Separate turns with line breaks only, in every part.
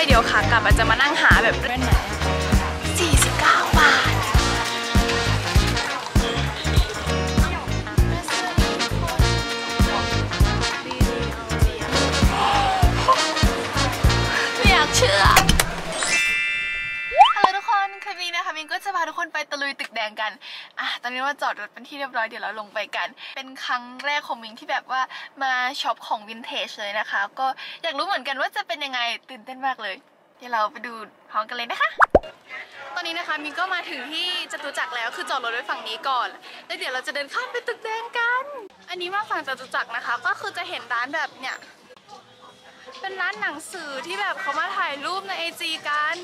เดี๋ยวขากลับจะมานั่งหาแบบแว่นไหน49 บาทไม่อยากเชื่อฮัลโหลทุกคนคลิปนี้นะคะมินก็จะพาทุกคนไปตะลุยตึกแดงกันตอนนี้ว่าจอดรถเป็นที่เรียบร้อยเดี๋ยวเราลงไปกันเป็นครั้งแรกของมินที่แบบว่ามาช็อปของวินเทจเลยนะคะก็อยากรู้เหมือนกันว่าจะเป็นยังไงตื่นเต้นมากเลยเดี๋ยวเราไปดูพร้อมกันเลยนะคะตอนนี้นะคะมินก็มาถึงที่จตุจักรแล้วคือจอดรถไว้ฝั่งนี้ก่อนแล้วเดี๋ยวเราจะเดินข้ามไปตึกแดงกันอันนี้มาฝั่งจตุจักรนะคะก็คือจะเห็นร้านแบบเนี่ยเป็นร้านหนังสือที่แบบเขามาถ่ายรูปใน IG กัน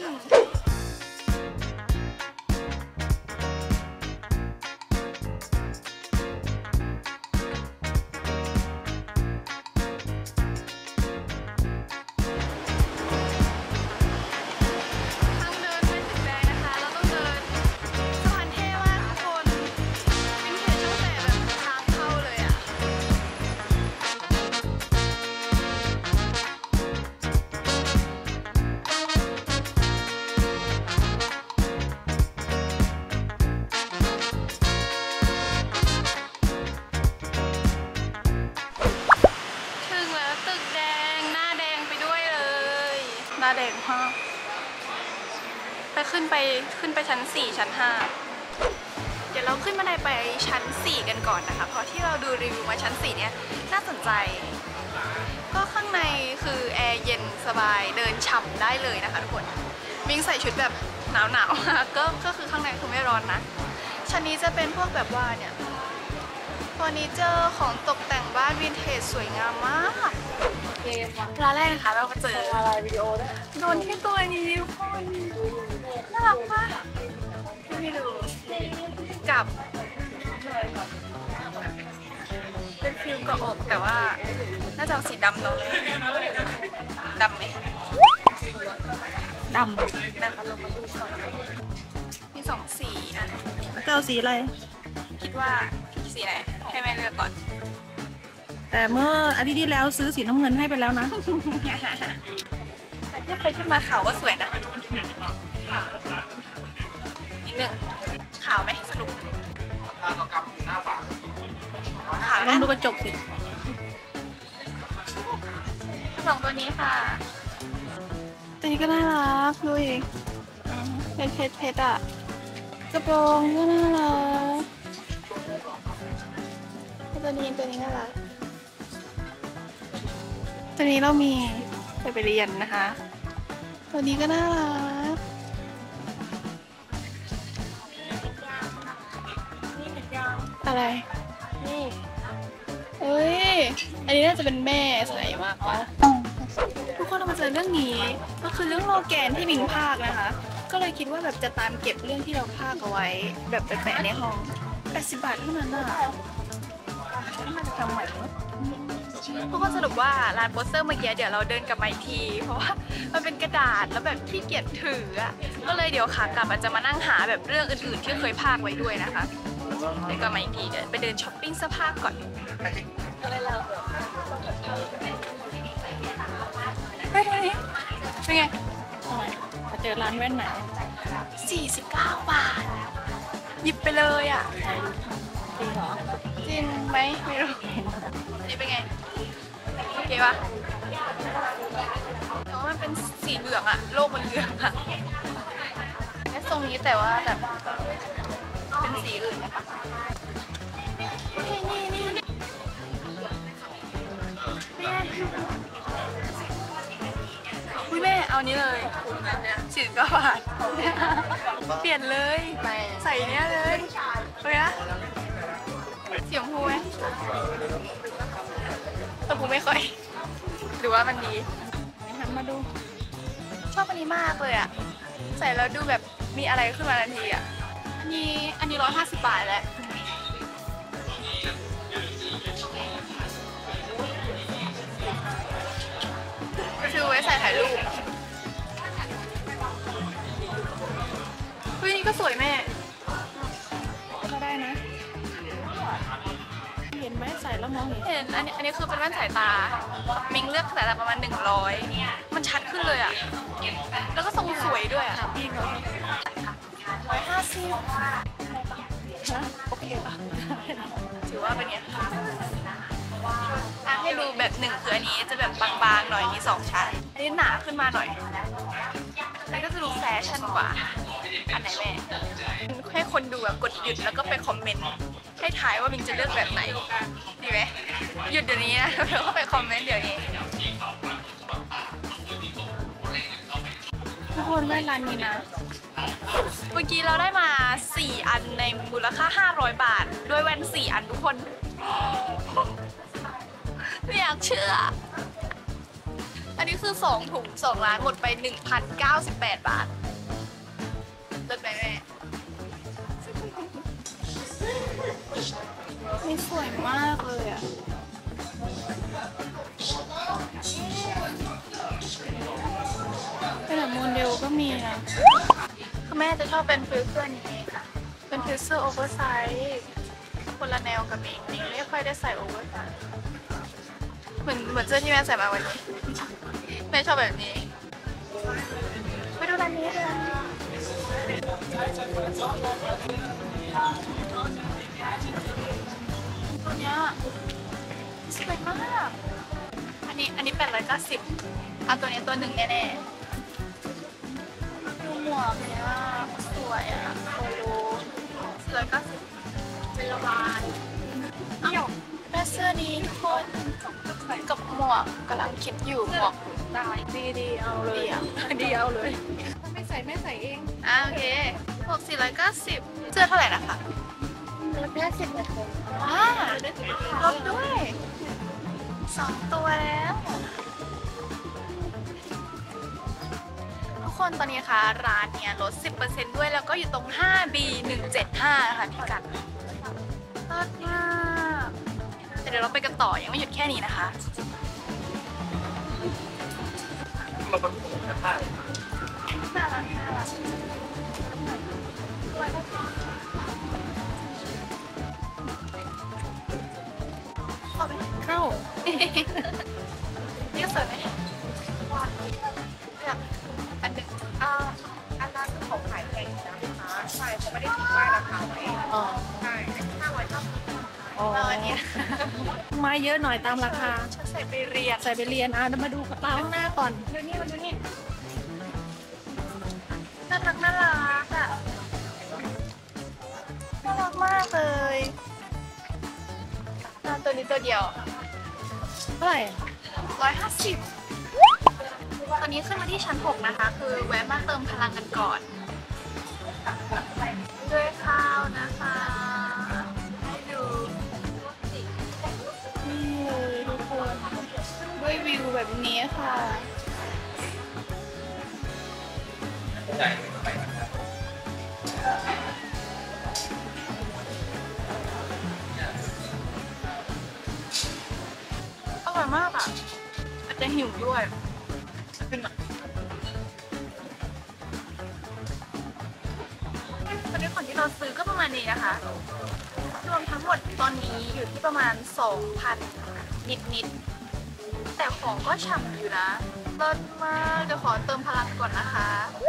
หน้าแดงมากไปขึ้นไปชั้น4ชั้น5เดี๋ยวเราขึ้นบันไดไปชั้น4กันก่อนนะคะเพราะที่เราดูรีวิวมาชั้น4เนี้ยน่าสนใจก็ข้างในคือแอร์เย็นสบายเดินฉ่ำได้เลยนะคะทุกคนมิ้งใส่ชุดแบบหนาวก็คือข้างในคือไม่ร้อนนะชั้นนี้จะเป็นพวกแบบว่าเนี่ยเฟอร์นิเจอร์ของตกแต่งบ้านวินเทจสวยงามมากร้านแรกนะคะเราก็เจออะไรวิดีโอด้วยโดนที่ตัวนี้ทุกคนน่ารักมากไม่ดูกับเป็นฟิลกระอบแต่ว่าน่าจะสีดำเนาะดำไหมดำนะคะลงมาดูก่อนมี2 สี
เจ้าสีอะไร
คิดว่าสีไหนให้แม่เลือกก่อน
แต่เมื่ออาทิตย์ที่แล้วซื้อสีน้ำเงินให้ไปแล้วนะ
แต่ที่ไปขึ้นมาขาวก็สวยนะนิดนึงขาวไหมสรุปขาว
ลองดูกระจกสิ
2 ตัวนี้ค่ะตัวนี้ก็น่ารักดูอีกเพชรอ่ะกระโปรงก็น่ารักตัวนี้น่ารักตัวนี้เรามีไปเรียนนะคะตัวนี้ก็น่ารักอะไรนี่เอ้ยอันนี้น่าจะเป็นแม่ใส่มากกว่าทุกคนเรามาเจอเรื่องนี้ก็คือเรื่องโลแกนที่มิงพากนะคะก็เลยคิดว่าแบบจะตามเก็บเรื่องที่เราพากเอาไว้แบบไปแปะในห้อง80 บาทเท่านั้นน่ะน่าจะทำใหม่ทุกคนสรุปว่าร้านโปสเตอร์เมื่อกี้เดี๋ยวเราเดินกลับมาอีกทีเพราะว่ามันเป็นกระดาษแล้วแบบขี้เกียจถือก็เลยเดี๋ยวขากลับจะมานั่งหาแบบเรื่องอื่นๆที่เคยพากไว้ด้วยนะคะเดี๋ยวกลับมาอีกทีเดี๋ยวไปเดินช้อปปิ้งเสื้อผ้าก่อนไปตรงนี้เป็นไง
มาเจอร้านแว่นไหน
49 บาทหยิบไปเลยอ่ะ
จริงเหรอ
จริงไหมไม่รู้นี่เป็นไงโอเคปะแต่ว่ามันเป็นสีเหลืองอะโลกมันเหลืองอะแค่ทรงนี้แต่ว่าแบบเป็นสีอื่นนะคะโอเคนี่อุ้ยแม่เอานี้เลย49 บาทเปลี่ยนเลยใส่เนี้ยเลยโอเคนะเสียงพูไหมแต่พูไม่ค่อยหรือว่ามันดีหันมาดูชอบอันนี้มากเลยอะใส่แล้วดูแบบมีอะไรขึ้นมาทันทีอะอันนี้150 บาทแหละซื้อไว้ใส่ถ่ายรูปเฮ้ยนี่ก็สวยแม่ก็ได้นะเห็น
ไหมใส่แล้วมองเห็น
เห็นอันนี้คือเป็นแว่นสายตามิงเลือกสายตาประมาณ100มันชัดขึ้นเลยอะแล้วก็ทรงสวยด้วยอะ
พี่เขา
150
ฮะโอเคป่ะ
ถือว่าเป็นไงให้ดูแบบหนึ่งคืออันนี้จะแบบบางๆหน่อยมี2 ชั้นอันนี้หนาขึ้นมาหน่อยแล้วก็จะดูแฟชั่นกว่าอันไหนแม่ให้คนดูแบบกดหยุดแล้วก็ไปคอมเมนต์ให้ถ่ายว่ามิงจะเลือกแบบไหนดีไหมหยุดเดี๋ยวนี้นะแล้วก็ไปคอมเมนต์เดี๋ยวนี้ทุกคนแว่นร้านนี้นะเมื่อกี้เราได้มา4 อันในมูลค่า500 บาทด้วยแว่น4 อันทุกคนไม่อยากเชื่ออันนี้คือ2 ถุง2 ล้านหมดไป 1,098 บาทเลิกไหมแม่นี่สวยมากเลยอ่ะเป็นแบบโมเดลก็มีนะคือแม่จะชอบเป็นฟิลเสื้อนี้เป็นฟิลเสื้อโอเวอร์ไซส์คนละแนวกับมิงไม่ค่อยได้ใส่โอเวอร์ไซส์เหมือนเสื้อที่แม่ใส่มาวันนี้แม่ชอบแบบนี้ไปดูร้านนี้เลยตัวเนี้ยสวยมากอันนี้890เอาตัวนี้ตัวหนึ่งแน่ๆดูหมวกเนี้ยสวยอ่ะโปโล490เป็นระบายอ้าวแม่เสื้อนี้ทุกคนกับหมวกกำลังคิดอยู่หมวกได้
ดีเอาเลยดีเอาเลยไม่ใส่เอง
โอเคหมวก490เสื้อเท่าไหร่นะคะ
150เลยค่ะ
ลดด้วย2 ตัวแล้วทุกคนตอนนี้นะคะร้านเนี้ยลด 10% ด้วยแล้วก็อยู่ตรง 5B175 ค่ะพี่กัดลดมากแต่เดี๋ยวเราไปกันต่อยังไม่หยุดแค่นี้นะคะน่ารัก
เข้า
นี่ก็สวยไหมอันหนึ่ง
อันนั้นคือของขายแพงนะคะใช่เขาไม่ได้ทิ้งป้ายราคาไว้
อ๋อ
ใช่590
อ๋อ
อันนี้
ไม้เยอะหน่อยตามราคา
ฉันใส่ไปเรียน
ใส่ไปเรียนเดี๋ยวมาดูกระเป๋าข้างหน้าก่อน
ดูนี่น่ารักอ่ะน่ารักมากเลยตัวนี้ตัวเดียว
เท่าไหร่
150ตอนนี้ขึ้นมาที่ชั้น 6 นะคะ คือแวะมาเติมพลังกันก่อนด้วยข้าวนะคะให้ดูนี่เลยทุกคนด้วยวิวแบบนี้ค่ะอร่อยมากอ่ะอาจจะหิวด้วยขึ้นมาตอนนี้ของที่เราซื้อก็ประมาณนี้นะคะรวมทั้งหมดตอนนี้อยู่ที่ประมาณ 2,000 นิดๆแต่ของก็ฉ่ำอยู่นะเลิศมากเดี๋ยวขอเติมพลังก่อนนะคะ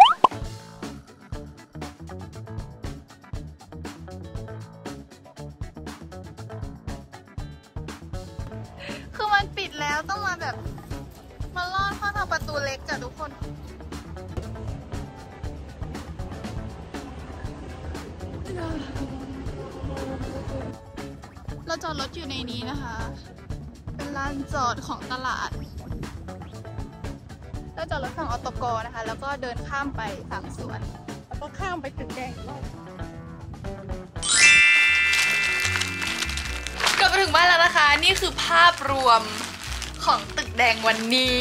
คือมันปิดแล้วต้องมาแบบมาลอดเข้าทางประตูเล็กจ้ะทุกคนเราจอดรถอยู่ในนี้นะคะ เป็นลานจอดของตลาดเราจอดรถฝั่งอตกนะคะ แล้วก็เดินข้ามไปฝั่งสวน
แล้วก็ข้ามไปตึกแดง
กลับมาถึงบ้านแล้วนะคะ นี่คือภาพรวมของตึกแดงวันนี้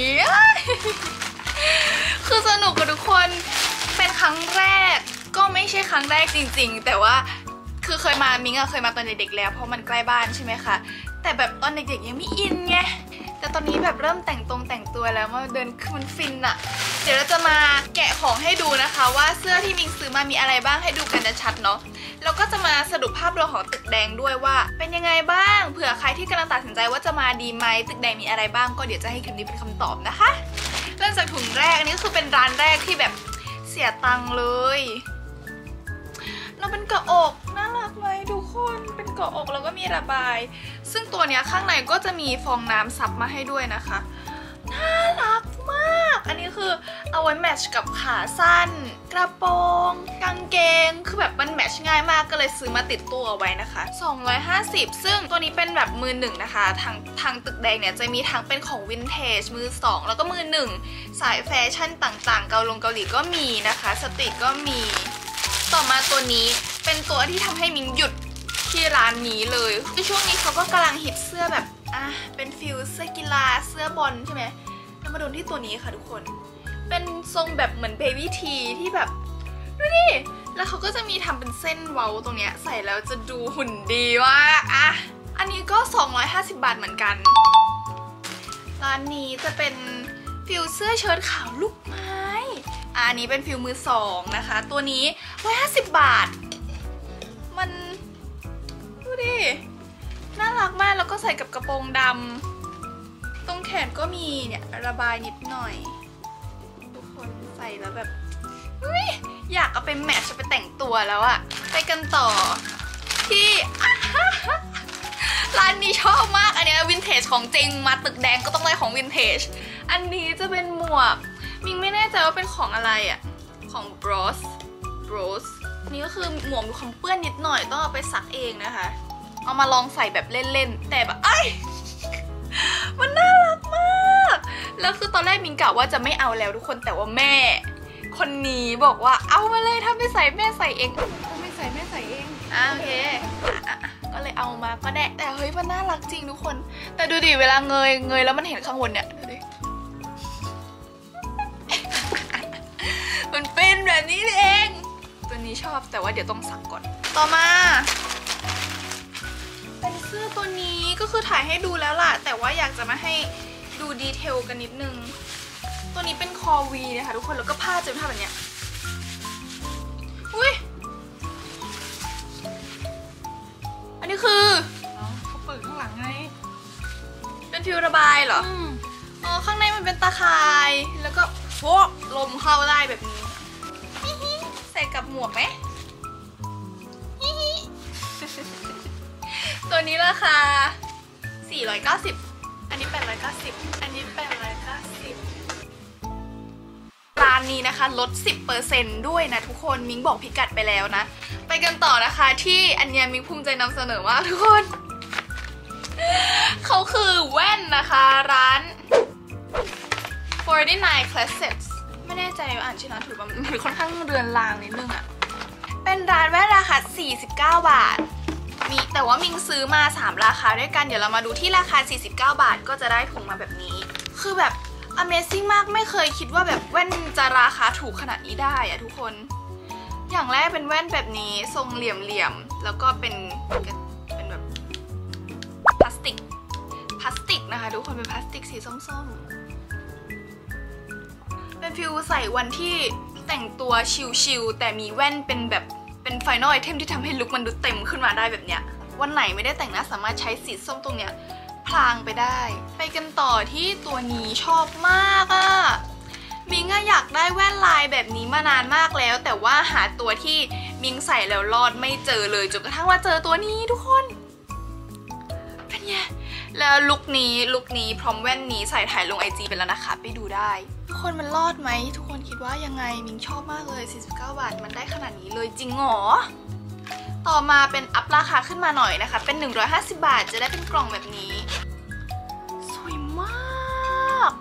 คือสนุกกับทุกคนเป็นครั้งแรกก็ไม่ใช่ครั้งแรกจริงๆแต่ว่าคือเคยมามิงเคยมาตอนเด็กๆแล้วเพราะมันใกล้บ้านใช่ไหมคะแต่แบบตอนเด็กๆยังไม่อินไงแต่ตอนนี้แบบเริ่มแต่งตัวแล้วมาเดินคือมันฟินอะเดี๋ยวเราจะมาแกะของให้ดูนะคะว่าเสื้อที่มิงซื้อมามีอะไรบ้างให้ดูกันชัดๆเนาะแล้วก็จะมาสรุปภาพรวมของตึกแดงด้วยว่าเป็นยังไงบ้างเผื่อใครที่กำลังตัดสินใจว่าจะมาดีไหมตึกแดงมีอะไรบ้างก็เดี๋ยวจะให้คลิปนี้เป็นคำตอบนะคะเริ่มจากถุงแรกอันนี้คือเป็นร้านแรกที่แบบเสียตังค์เลยเราเป็นเกาะอกน่ารักไหมทุกคนเป็นเกาะอกแล้วก็มีระบายซึ่งตัวเนี้ยข้างในก็จะมีฟองน้ำซับมาให้ด้วยนะคะน่ารักมากอันนี้คือเอาไว้แมทช์กับขาสั้นกระโปรงกางเกงคือแบบมันแมทช์ง่ายมากก็เลยซื้อมาติดตัวไว้นะคะ250ซึ่งตัวนี้เป็นแบบมือหนึ่งนะคะทางตึกแดงเนี่ยจะมีทั้งเป็นของวินเทจมือสองแล้วก็มือหนึ่งสายแฟชั่นต่างๆเกาหลีก็มีนะคะสตรีทก็มีต่อมาตัวนี้เป็นตัวที่ทำให้มิ้งหยุดที่ร้านนี้เลยคือช่วงนี้เขาก็กำลังฮิตเสื้อแบบเป็นฟิลเสื้อกีฬาเสื้อบอลใช่ไหมแล้วมาโดนที่ตัวนี้ค่ะทุกคนเป็นทรงแบบเหมือนเบบี้ทีที่แบบดูดิแล้วเขาก็จะมีทำเป็นเส้นเว้าตรงเนี้ยใส่แล้วจะดูหุ่นดีว่ากอันนี้ก็250 บาทเหมือนกันร้านนี้จะเป็นฟิลเสื้อเชิ้ตขาวลูกไม้อันนี้เป็นฟิลมือสองนะคะตัวนี้150 บาทมันดูดิน่ารักมากแล้วก็ใส่กับกระโปรงดำตรงแขนก็มีเนี่ยระบายนิดหน่อยทุกคนใส่แล้วแบบอยากเอาไปแมทช์ไปแต่งตัวแล้วอะไปกันต่อที่ ร้านนี้ชอบมากอันนี้วินเทจของจริงมาตึกแดงก็ต้องได้ของวินเทจอันนี้จะเป็นหมวกมิงไม่แน่ใจว่าเป็นของอะไรอะของ Bros นี่ก็คือหมวกมีความเปื้อนนิดหน่อยต้องเอาไปซักเองนะคะเอามาลองใส่แบบเล่นๆแต่แบบมันน่ารักมากแล้วคือตอนแรกมิงกะว่าจะไม่เอาแล้วทุกคนแต่ว่าแม่คนนี้บอกว่าเอามาเลยถ้าไม่ใส่แม่ใส่เอง
ไม่ใส่แม่ใส่เอง
โอเคก็เลยเอามาก็ได้แต่เฮ้ยมันน่ารักจริงทุกคนแต่ดูดิเวลาเงยแล้วมันเห็นข้างบนเนี่ยดูดิ มันเป็นแบบนี้เองตัวนี้ชอบแต่ว่าเดี๋ยวต้องซักก่อนต่อมาเป็นเสื้อตัวนี้ก็คือถ่ายให้ดูแล้วล่ะแต่ว่าอยากจะมาให้ดูดีเทลกันนิดนึงตัวนี้เป็นคอวีนะคะทุกคนแล้วก็ผ้าจะเป็นผ้าแบบเนี้ยอุ้ยอันนี้คือ
เขาเปิดข้างหลังไง
เป็นฟิวระบายเหรอข้างในมันเป็นตาข่ายแล้วก็โฟกลมเข้าได้แบบนี้ใส่กับหมวกไหมตัวนี้ราคา490อันนี้890อันนี้890ร้านนี้นะคะลด 10% ด้วยนะทุกคนมิ้งบอกพิกัดไปแล้วนะไปกันต่อนะคะที่อันนี้มิ้งภูมิใจนำเสนอมากทุกคนเขาคือแว่นนะคะร้าน49 Classics ไม่แน่ใจว่าอ่านชื่อร้านถูกป่ะมันค่อนข้างเรือนรางนิดนึงอะเป็นร้านแว่นราคา49 บาทแต่ว่ามิงซื้อมา3ราคาด้วยกันเดี๋ยวเรามาดูที่ราคา49 บาทก็จะได้ถุงมาแบบนี้คือแบบ Amazing มากไม่เคยคิดว่าแบบแว่นจะราคาถูกขนาดนี้ได้อะทุกคนอย่างแรกเป็นแว่นแบบนี้ทรงเหลี่ยมๆแล้วก็เป็นแบบพลาสติกนะคะทุกคนเป็นพลาสติกสีส้มๆเป็นฟิลใส่วันที่แต่งตัวชิลๆแต่มีแว่นเป็นแบบเป็นไฟนอลไอเทมที่ทำให้ลุคมันดูเต็มขึ้นมาได้แบบเนี้ยวันไหนไม่ได้แต่งหน้าสามารถใช้สีส้มตรงเนี้ยพลางไปได้ไปกันต่อที่ตัวนี้ชอบมากมิงอยากได้แว่นลายแบบนี้มานานมากแล้วแต่ว่าหาตัวที่มิงใส่แล้วรอดไม่เจอเลยจนกระทั่งว่าเจอตัวนี้ทุกคนเป็นไงแล้วลุคนี้พร้อมแว่นนี้ใส่ถ่ายลง IG ไปแล้วนะคะไปดูได้ทุกคนมันรอดไหมทุกคนคิดว่ายังไงมิงชอบมากเลย49 บาทมันได้ขนาดนี้เลยจริงหรอต่อมาเป็นอัพราคาขึ้นมาหน่อยนะคะเป็น150 บาทจะได้เป็นกล่องแบบนี้สวยมาก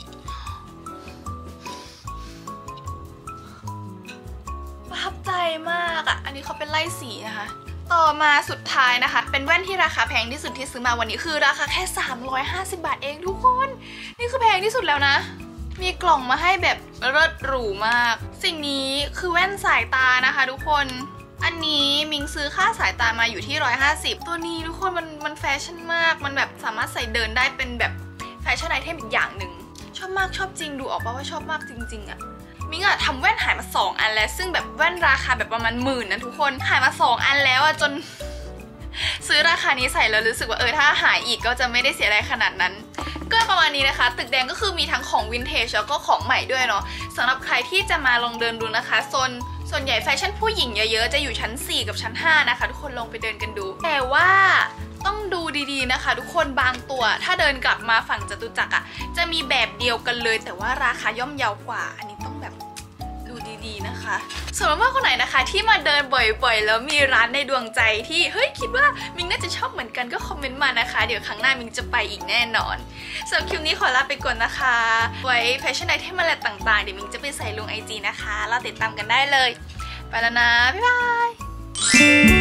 ประทับใจมากอ่ะอันนี้เขาเป็นไล่สีนะคะต่อมาสุดท้ายนะคะเป็นแว่นที่ราคาแพงที่สุดที่ซื้อมาวันนี้คือราคาแค่350 บาทเองทุกคนนี่คือแพงที่สุดแล้วนะมีกล่องมาให้แบบเลิศหรูมากสิ่งนี้คือแว่นสายตานะคะทุกคนอันนี้มิงซื้อค่าสายตามาอยู่ที่150ตัวนี้ทุกคนมันแฟชั่นมากมันแบบสามารถใส่เดินได้เป็นแบบแฟชั่นไอเทมอีกอย่างหนึ่งชอบมากชอบจริงดูออกป่ะว่าชอบมากจริงๆอะมิงอะทำแว่นหายมา2 อันแล้วซึ่งแบบแว่นราคาแบบประมาณ10,000นะทุกคนหายมา2 อันแล้วอะจน ซื้อราคานี้ใส่แล้วรู้สึกว่าถ้าหายอีกก็จะไม่ได้เสียดายขนาดนั้นก็ประมาณนี้นะคะตึกแดงก็คือมีทั้งของวินเทจแล้วก็ของใหม่ด้วยเนาะสำหรับใครที่จะมาลองเดินดูนะคะส่วนใหญ่แฟชั่นผู้หญิงเยอะๆจะอยู่ชั้น4กับชั้น5นะคะทุกคนลองไปเดินกันดูแต่ว่าต้องดูดีๆนะคะทุกคนบางตัวถ้าเดินกลับมาฝั่งจตุจักรอะจะมีแบบเดียวกันเลยแต่ว่าราคาย่อมเยาวกว่าอันนี้ต้องแบบดูดีๆนะคะสำหรับว่าคนไหนนะคะที่มาเดินบ่อยๆแล้วมีร้านในดวงใจที่เฮ้ยคิดว่ามิงน่าจะชอบเหมือนกันก็คอมเมนต์มานะคะเดี๋ยวครั้งหน้ามิงจะไปอีกแน่นอนสำหรับคลิปนี้ขอลาไปก่อนนะคะไว้แฟชั่นไอเทมอะไรต่างๆเดี๋ยวมิงจะไปใส่ลง IG นะคะเราติดตามกันได้เลยไปแล้วนะบ๊ายบาย